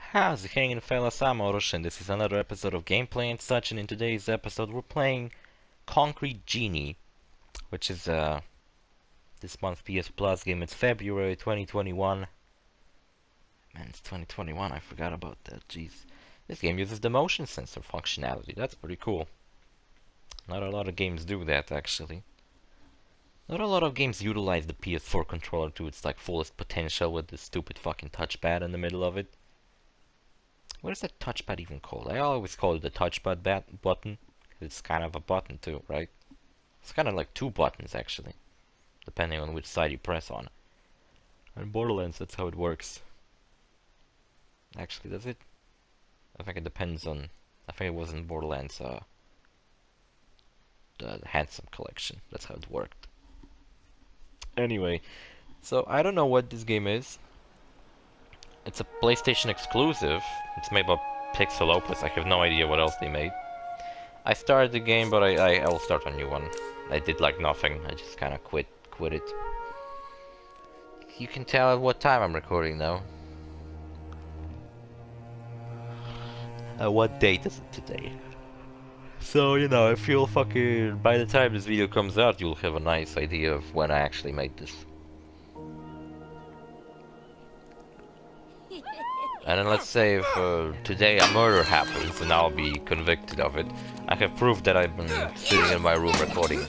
How's it hanging, fellas? I'm OrosZ, and this is another episode of Gameplay and Such, and in today's episode we're playing Concrete Genie, which is this month's PS Plus game. It's February 2021. Man, it's 2021, I forgot about that, jeez. This game uses the motion sensor functionality, that's pretty cool. Not a lot of games do that, actually. Not a lot of games utilize the PS4 controller to its fullest potential with this stupid fucking touchpad in the middle of it. What is that touchpad even called? I always call it the touchpad button. It's kind of a button too, right? It's kind of like two buttons actually, depending on which side you press on. In Borderlands, that's how it works. Actually, does it? I think it depends on... I think it was in Borderlands, the Handsome Collection. That's how it worked. Anyway, so I don't know what this game is. It's a PlayStation exclusive. It's made by Pixel Opus. I have no idea what else they made. I started the game, but I'll start a new one. I did like nothing. I just kind of quit it. You can tell at what time I'm recording now. What date is it today? So, you know, if you'll fucking... By the time this video comes out, you'll have a nice idea of when I actually made this. And then let's say if today a murder happens and I'll be convicted of it, I have proof that I've been sitting in my room recording.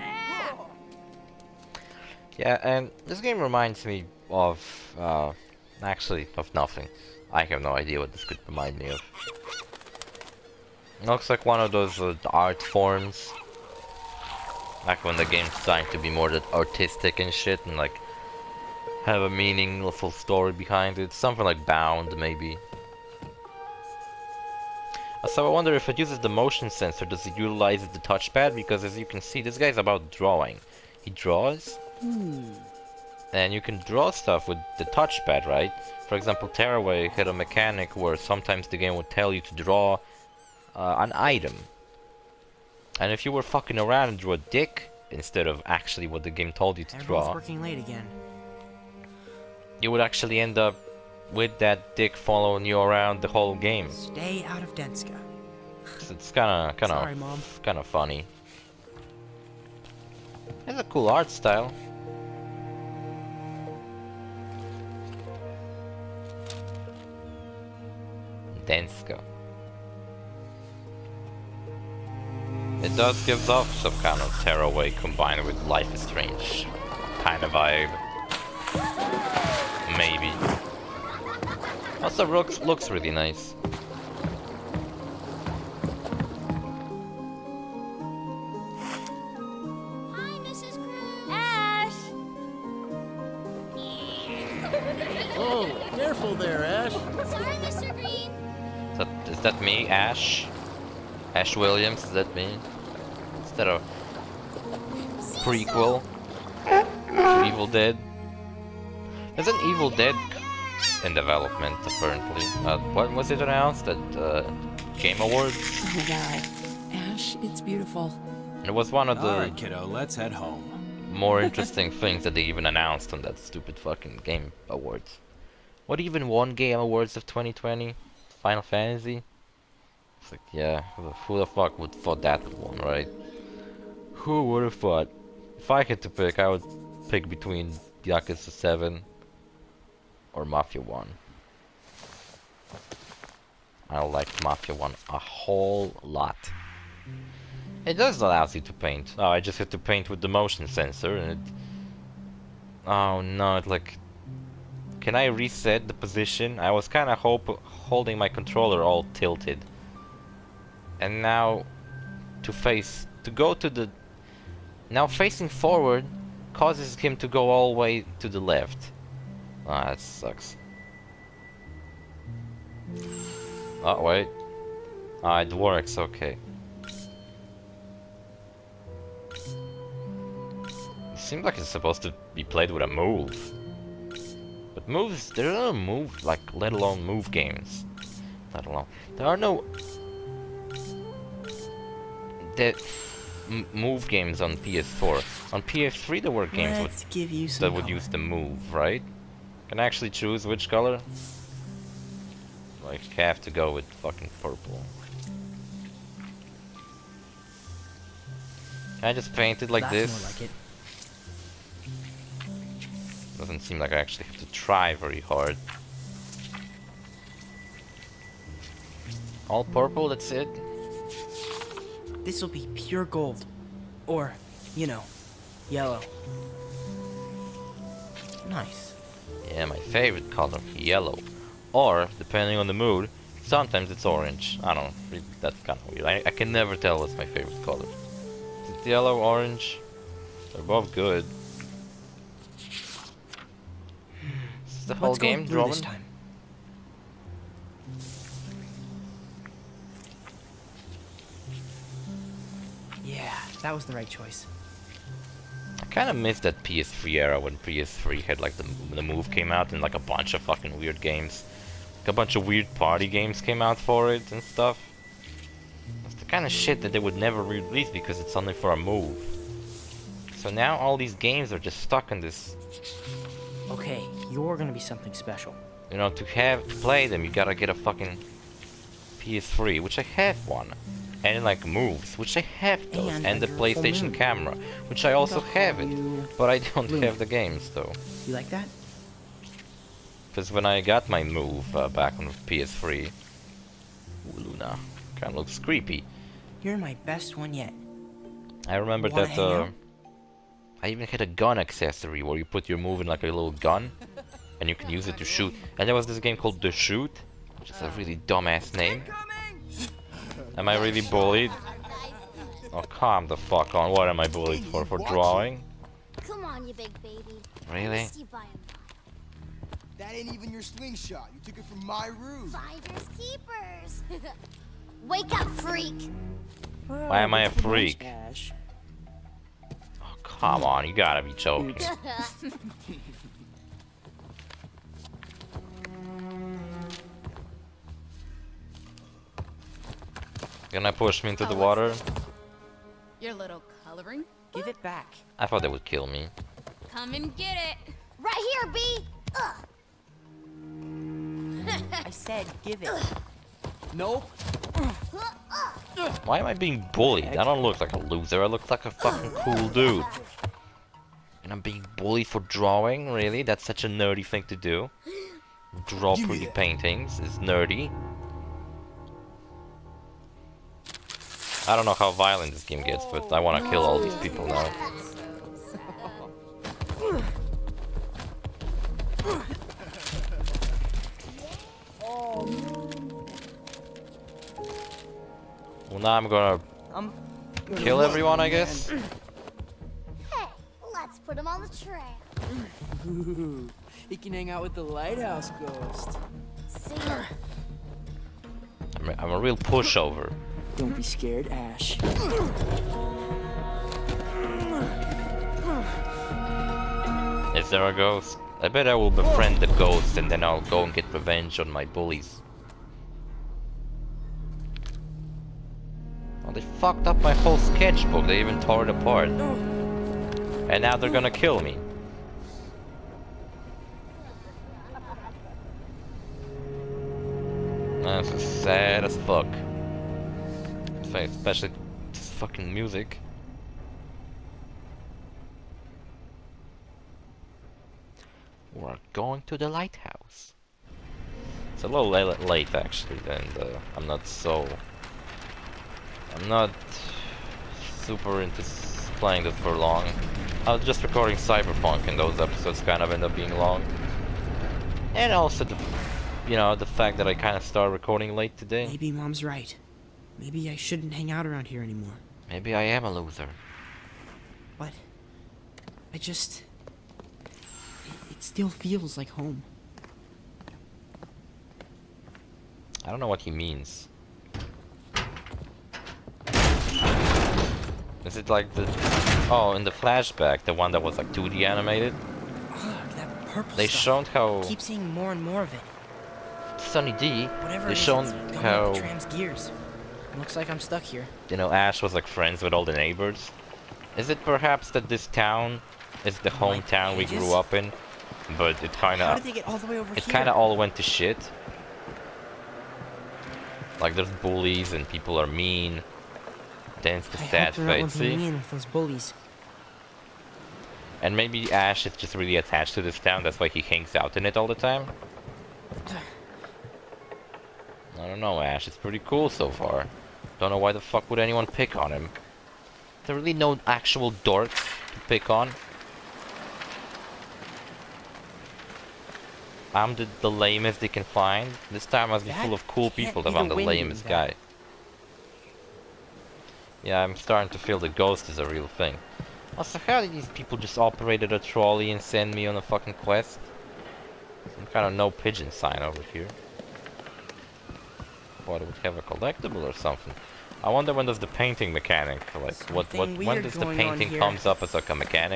Yeah, and this game reminds me of, actually, of nothing. I have no idea what this could remind me of. It looks like one of those art forms. Like when the game's trying to be more artistic and shit, and like have a meaningful story behind it. Something like Bound, maybe. So I wonder if it uses the motion sensor, does it utilize the touchpad? Because as you can see, this guy's about drawing. He draws, and you can draw stuff with the touchpad, right? For example, Tearaway had a mechanic where sometimes the game would tell you to draw an item. And if you were fucking around and drew a dick, instead of actually what the game told you to Everyone's draw, working late again. you would actually end up with that dick following you around the whole game. Stay out of Denska. It's Sorry, Mom. kind of funny. It's a cool art style. Denska. It does give off some kind of Tearaway combined with Life is Strange kind of vibe. Maybe. Also, looks really nice. Hi, Mrs. Cruz. Ash. Oh, careful there, Ash. Sorry, Mr. Green. Is that me, Ash? Ash Williams, is that me? Is that a prequel to Evil Dead? There's an Evil Dead in development, apparently. When was it announced? At Game Awards? Oh wow. Ash, it's beautiful. It was one of the Alright, kiddo, let's head home. more interesting things that they even announced on that stupid fucking Game Awards. What even won Game Awards of 2020? Final Fantasy? It's like, yeah, who the fuck would thought that would won, right? Who would have thought? If I had to pick, I would pick between Yakuza 7 or Mafia 1. I like Mafia 1 a whole lot. It does allow you to paint. Oh, I just had to paint with the motion sensor and it... Oh no, it like... Can I reset the position? I was kinda holding my controller all tilted. And now... To go to the... Now facing forward causes him to go all the way to the left. Ah, that sucks. Oh, wait. Ah, it works, okay. It seems like it's supposed to be played with a move. But moves, there are no move, like, let alone move games. Let alone. There are no... move games on PS4. On PS3 there were games Let's give you that would use the move, right? Can I actually choose which color? I have to go with fucking purple. Can I just paint it like That's this? more like it. Doesn't seem like I actually have to try very hard. All purple, that's it? This'll be pure gold. Or, you know, yellow. Nice. Yeah, my favorite color, yellow. Or, depending on the mood, sometimes it's orange. I don't know, that's kind of weird. I can never tell what's my favorite color. Is it yellow, orange? They're both good. Is the whole Let's go game with blue this drawing? time. Yeah, that was the right choice. I kind of miss that PS3 era when PS3 had like the Move came out and like a bunch of fucking weird games. Like a bunch of weird party games came out for it and stuff. It's the kind of shit that they would never release because it's only for a Move. So now all these games are just stuck in this. Okay, you're gonna be something special. You know, to play them, you gotta get a fucking PS3, which I have one. And like Moves, which I have those, and the under full PlayStation moon. camera, which I also I'll have call it, you but I don't Luna. have the games though. You like that? Because when I got my Move back on PS3, ooh, Luna, kinda looks creepy. You're my best one yet. I remember Wanna that hang out? I even had a gun accessory where you put your Move in like a little gun, and you can use it to shoot. And there was this game called The Shoot, which is a really dumbass name. Am I really bullied? Oh, calm the fuck on. What am I bullied for? For drawing? Come on, you big baby. Really? Missed you by a mile. That ain't even your slingshot. You took it from my room. Finders keepers. Wake up, freak. Why am I a freak? Ash. Oh, come on, you gotta be joking. Gonna push me into the water? Your little coloring? Give it back. I thought they would kill me. Come and get it. Right here, B. I said give it. Nope. Why am I being bullied? I don't look like a loser, I look like a fucking cool dude. And I'm being bullied for drawing? Really? That's such a nerdy thing to do? Draw pretty paintings is nerdy. I don't know how violent this game gets, but I wanna kill all these people now. Well, now I'm gonna kill everyone, I guess. Hey, let's put him on the trail. Ooh, he can hang out with the lighthouse ghost. See ya. I'm a real pushover. Don't be scared, Ash. Is there a ghost? I bet I will befriend the ghost and then I'll go and get revenge on my bullies. Oh, they fucked up my whole sketchbook, they even tore it apart. And now they're gonna kill me. That's just sad as fuck. Especially this fucking music. We're going to the lighthouse. It's a little late actually, and I'm not super into playing this for long. I was just recording Cyberpunk, and those episodes kind of end up being long. And also the fact that I kind of started recording late today. Maybe Mom's right. Maybe I shouldn't hang out around here anymore. Maybe I am a loser. But I just... It still feels like home. I don't know what he means. Is it like the... Oh, in the flashback, the one that was like 2D animated? Ugh, that purple They stuff. showed how... Keep seeing more and more of it. Sunny D, Whatever they it is, shown it's coming how... up the tram's gears. Looks like I'm stuck here. You know, Ash was like friends with all the neighbors. Is it perhaps that this town is the Like hometown we ages? grew up in? But it How kinda... did they get all the way over It here? kinda all went to shit. Like there's bullies and people are mean. Then it's the I sad hope they're not face, lumping see? me in with those bullies. And maybe Ash is just really attached to this town, that's why he hangs out in it all the time. I don't know, Ash, it's pretty cool so far. Don't know why the fuck would anyone pick on him. There are really no actual dorks to pick on. I'm the lamest they can find. This town must be That full of cool can't people be if the I'm the wind lamest doing that. guy. Yeah, I'm starting to feel the ghost is a real thing. Also, how did these people just operated a trolley and send me on a fucking quest? Some kind of no pigeon sign over here. What, it would have a collectible or something? I wonder when does the painting mechanic, like, Something when weird does the going on painting here. comes up as like a mechanic?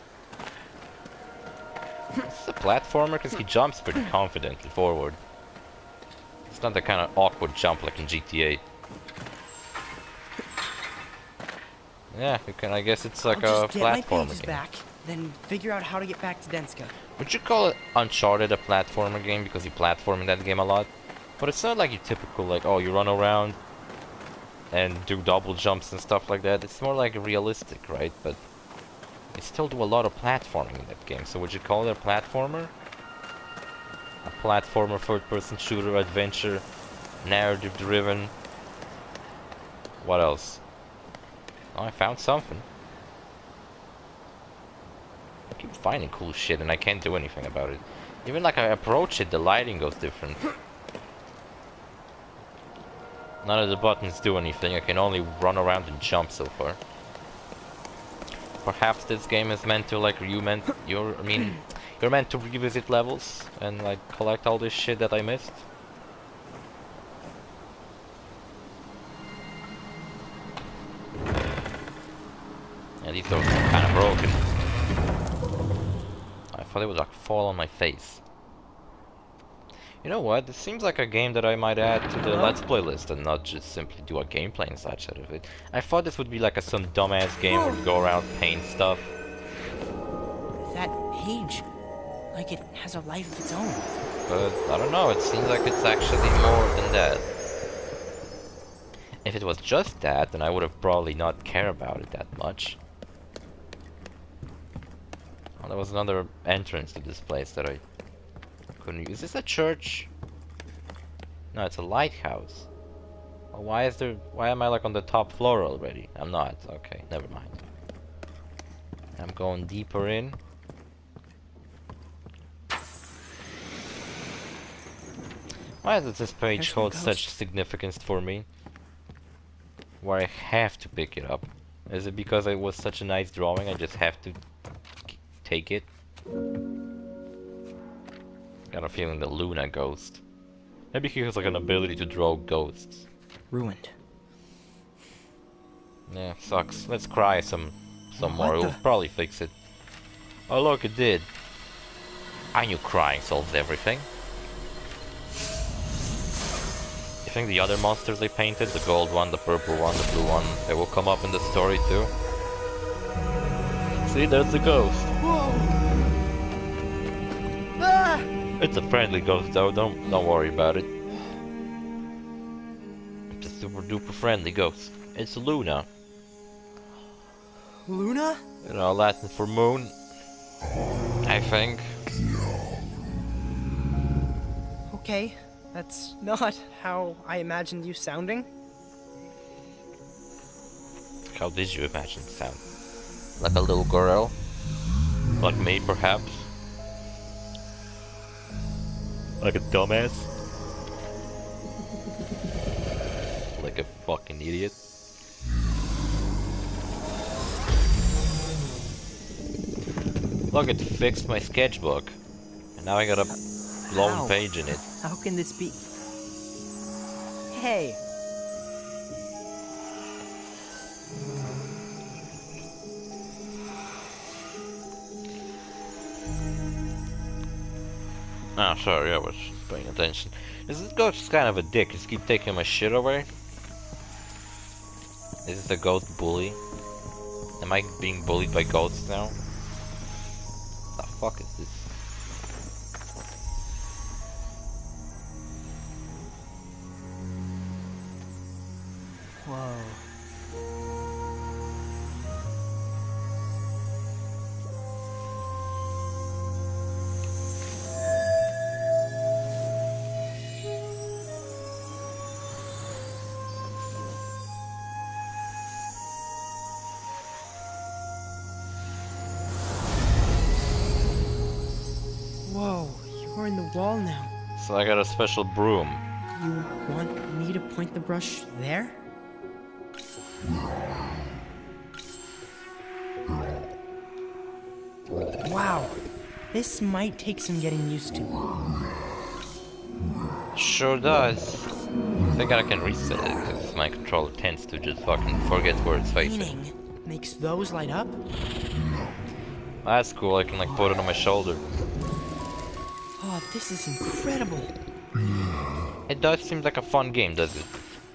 It's a platformer because he jumps pretty confidently forward. It's not the kind of awkward jump like in GTA. Yeah, you can. I guess it's like I'll a just get my platformer pages game. back, then figure out how to get back to Denska. Would you call it Uncharted a platformer game because you platform in that game a lot? But it's not like your typical like, oh, you run around and do double jumps and stuff like that. It's more like realistic, right? But you still do a lot of platforming in that game. So would you call it a platformer? A platformer, third-person shooter, adventure, narrative-driven. What else? Oh, I found something. I keep finding cool shit and I can't do anything about it. Even like I approach it, the lighting goes different. None of the buttons do anything, I can only run around and jump so far. Perhaps this game is meant to like you're meant to revisit levels and like collect all this shit that I missed. Yeah, these doors are kind of broken. I thought it would like fall on my face. You know what? This seems like a game that I might add to the Let's Play list and not just simply do a gameplay and such out of it. I thought this would be like some dumbass game where you go around paint stuff. That page, like it has a life of its own. But I don't know, it seems like it's actually more than that. If it was just that, then I would have probably not cared about it that much. Oh, there was another entrance to this place that I couldn't use. Is this a church? No, it's a lighthouse. Oh, why am I like on the top floor already? I'm not. Okay, never mind. I'm going deeper in. Why does this page There's some hold ghosts. such significance for me? Where I have to pick it up? Is it because it was such a nice drawing I just have to take it? Got a feeling the Luna ghost. Maybe he has like an ability to draw ghosts. Ruined. Yeah, sucks. Let's cry some more. What It'll probably fix it. Oh look, it did. I knew crying solves everything. You think the other monsters they painted, the gold one, the purple one, the blue one, they will come up in the story too? See, there's the ghost. Ah! It's a friendly ghost though, don't worry about it. It's a super duper friendly ghost. It's Luna. Luna? You know, Latin for moon. I think. Okay, that's not how I imagined you sounding. How did you imagine it sound? Like a little girl? Like me, perhaps? Like a dumbass? Like a fucking idiot? Look, it fixed my sketchbook. And now I got a blown How? page in it. How can this be? Hey, Oh, sorry, I was paying attention. This ghost kind of a dick. Just keep taking my shit away. Is this a ghost bully? Am I being bullied by ghosts now? The fuck is this? core in the wall now. So I got a special broom. You want me to point the brush there? Wow, this might take some getting used to. Sure does. I think I can reset it, because my controller tends to just fucking forget where it's facing. Painting makes those light up? That's cool, I can like put it on my shoulder. Oh, this is incredible. It does seem like a fun game, does it?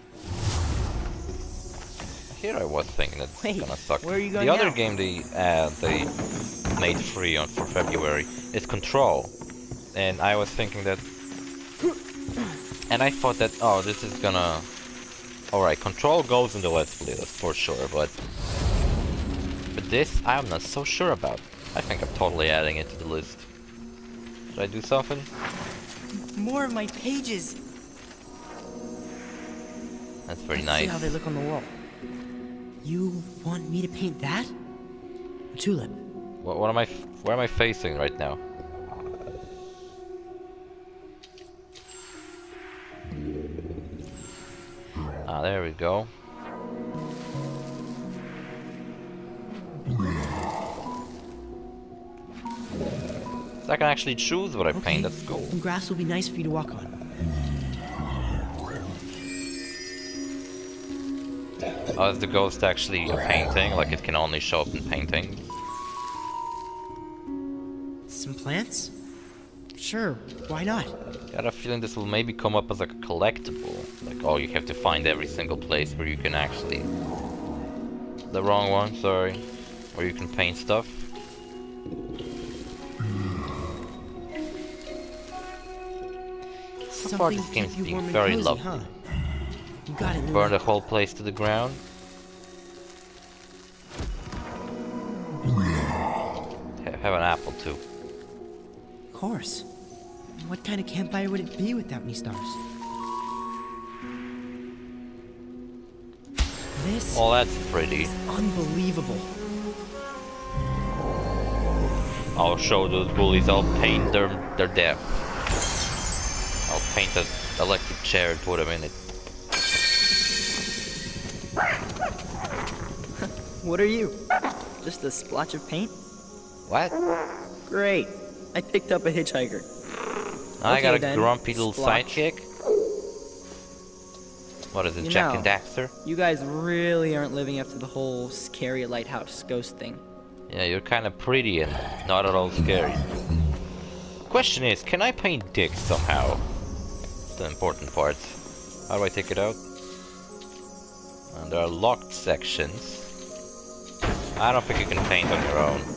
Here I was thinking it's Wait, gonna suck. where are you going The other now? game they made free for February is Control. And I was thinking that... And I thought that, oh, this is gonna... Alright, Control goes in the Let's Play, that's for sure, but this, I'm not so sure about. I think I'm totally adding it to the list. Should I do something? More of my pages. That's very See nice. how they look on the wall. You want me to paint that? A tulip. What am I? Where am I facing right now? Ah, there we go. So I can actually choose what I paint. That's cool. Some grass will be nice for you to walk on. Oh, is the ghost actually a painting? Like it can only show up in paintings? Some plants? Sure, why not? Got a feeling this will maybe come up as like a collectible. Like, oh, you have to find every single place where you can actually... The wrong one, sorry. Where you can paint stuff. So far this game's being very lovely. Huh? You got it. Burn the whole place to the ground. Have an apple too. Of course. What kind of campfire would it be without any stars? This Oh, that's pretty. is unbelievable. I'll show those bullies. I'll paint their death. I'll paint an electric chair and put them in it. What are you? Just a splotch of paint? What? Great. I picked up a hitchhiker. I got a then, grumpy little splotch. sidekick. What is it, You Jack know. and Daxter? You guys really aren't living up to the whole scary lighthouse ghost thing. Yeah, you're kind of pretty and not at all scary. Question is, can I paint dicks somehow? That's the important part. How do I take it out? And there are locked sections. I don't think you can paint on your own.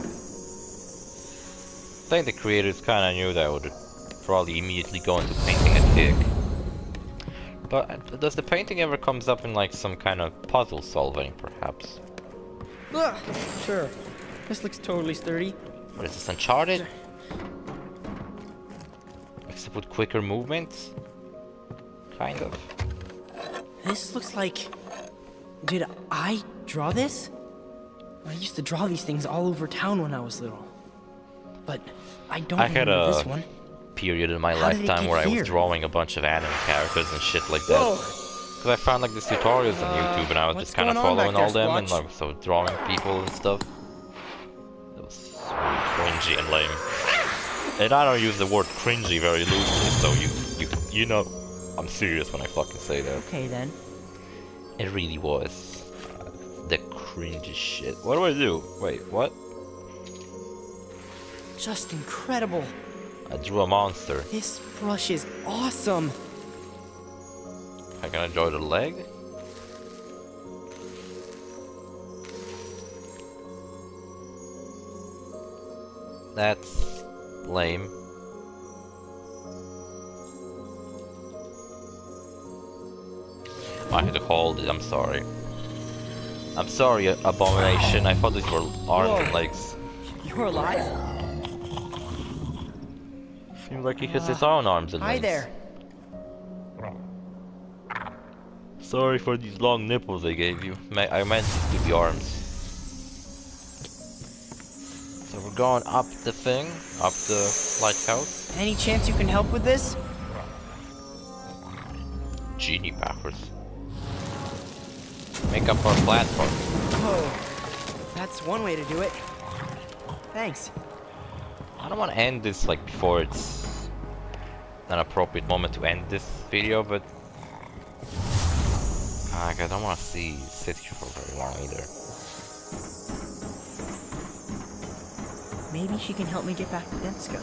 I think the creators kinda knew that I would probably immediately go into painting a dick. But does the painting ever comes up in like some kind of puzzle solving, perhaps? Ugh, sure. This looks totally sturdy. What is this, Uncharted? Except with quicker movements? Kind of. This looks like... Did I draw this? I used to draw these things all over town when I was little. But I don't I had remember a this one. period in my How did it lifetime get where I here? was drawing a bunch of anime characters and shit like that. Because I found like these tutorials on YouTube and I was what's just kind of going on following back all there, them and Splotch? like so drawing people and stuff. It was really cringy and lame. And I don't use the word cringy very loosely, so you know I'm serious when I fucking say that. Okay then. It really was the cringy shit. What do I do? Wait, what? Just incredible. I drew a monster. This brush is awesome. I can enjoy the leg. That's lame. I had to hold it, I'm sorry. I'm sorry, Abomination. I thought these were arms and legs. You're alive? Seems like he has his own arms and Hi legs. there. Sorry for these long nipples I gave you. I meant to be arms. So we're going up the thing, up the lighthouse. Any chance you can help with this? Genie powers. Make up our platform. Oh, that's one way to do it. Thanks. I don't want to end this like before it's an appropriate moment to end this video, but like, I don't want to sit here for very long either. Maybe she can help me get back to Denska.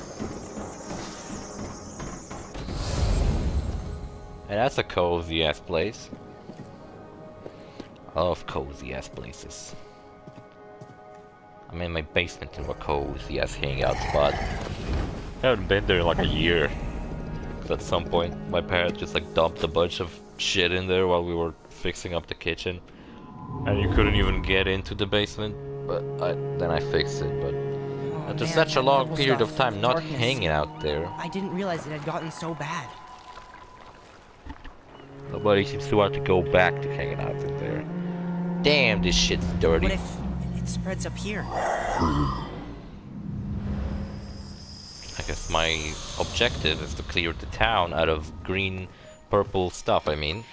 And that's a cozy ass place. I love cozy ass places. I'm in my basement in a cozy ass hangout spot. I haven't been there in like a year. Cause at some point my parents just like dumped a bunch of shit in there while we were fixing up the kitchen. And you couldn't even get into the basement. But then I fixed it. But after man, such a that long horrible period of stuff, time not darkness. hanging out there, I didn't realize it had gotten so bad. nobody seems to want to go back to hanging out in there. Damn, this shit's dirty. What if it spreads up here? I guess my objective is to clear the town out of green, purple stuff, I mean.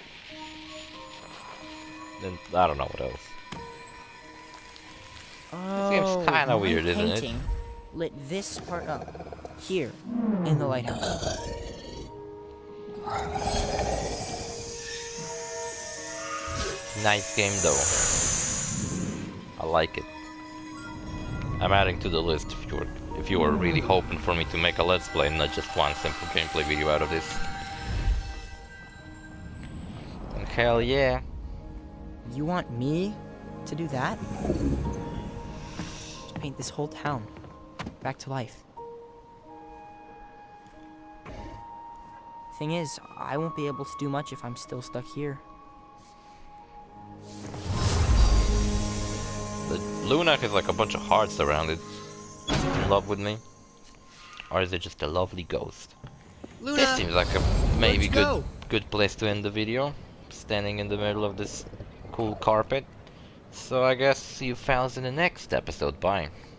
Then I don't know what else. Oh, Seems kinda my weird, isn't it? painting lit this part up here in the lighthouse. Nice game though. I like it. I'm adding to the list if you were really hoping for me to make a let's play and not just one simple gameplay video out of this. And hell yeah. You want me to do that? To paint this whole town back to life. Thing is, I won't be able to do much if I'm still stuck here. The Luna has like a bunch of hearts around it. Is it in love with me? Or is it just a lovely ghost? Luna, This seems like a maybe let's go. good place to end the video. Standing in the middle of this cool carpet. So I guess see you fellas in the next episode. Bye.